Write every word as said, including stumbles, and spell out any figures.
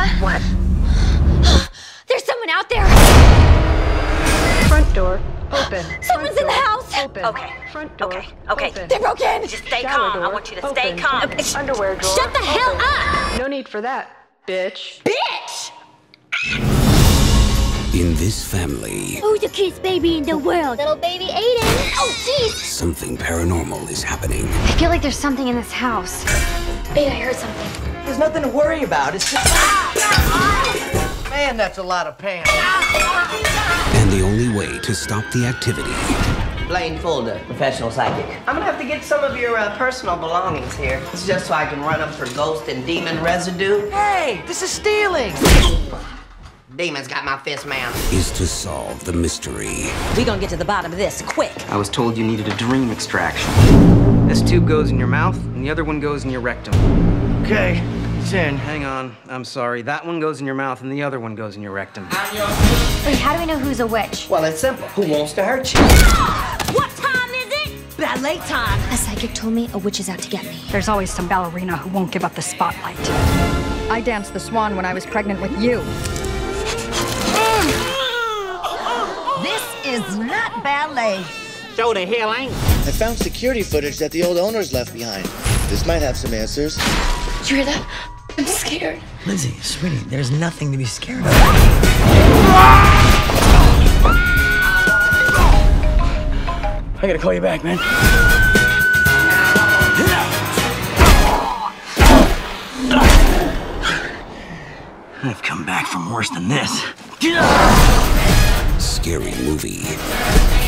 What? There's someone out there! Front door open. Someone's Front in the door house! Open. Okay. Front door Okay. Okay. open. They broke in! Just stay Shower calm. I door want you to stay open. calm. Underwear drawer. Shut the hell open. up! No need for that, bitch. Bitch! In this family, Who's the cutest baby in the world? Little baby Aiden! Oh, jeez! something paranormal is happening. I feel like there's something in this house. Babe, I heard something. There's nothing to worry about. It's just. Man, that's a lot of pain. And the only way to stop the activity Blaine Fulda, professional psychic. I'm gonna have to get some of your uh, personal belongings here. It's just so I can run them for ghost and demon residue. Hey, this is stealing! Demons got my fist, man. is to solve the mystery. We gonna get to the bottom of this quick. I was told you needed a dream extraction. This tube goes in your mouth, and the other one goes in your rectum. Okay, it's in. Hang on, I'm sorry. That one goes in your mouth, and the other one goes in your rectum. Wait, how do we know who's a witch? Well, it's simple. Who wants to hurt you? What time is it? Ballet time. A psychic told me a witch is out to get me. There's always some ballerina who won't give up the spotlight. I danced the swan when I was pregnant with you. This is not ballet. Show the hell ain't. I found security footage that the old owners left behind. This might have some answers. Did you hear that? I'm scared. Lindsay, sweetie, there's nothing to be scared of. I gotta call you back, man. I've come back from worse than this. Scary movie.